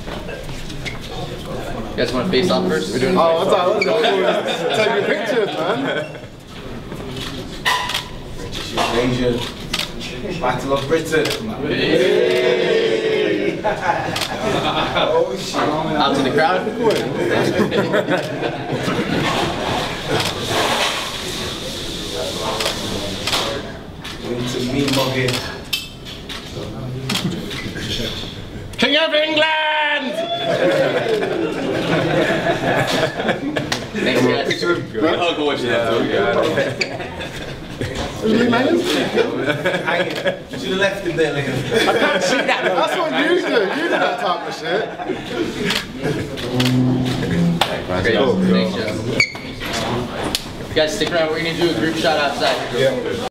You guys want to face off first? We're doing let's go. Take your pictures, man. Asia. Battle of Britain. Oh shit. Out to the crowd. Into me mugging. King of England! Thanks, guys. I'll go watch that. Lee Manning? You should have left him there, Liam. I can't see that. That's what you do. You do that type of shit. Great. Thanks, Joe. You guys stick around. We're going to do a group shot outside.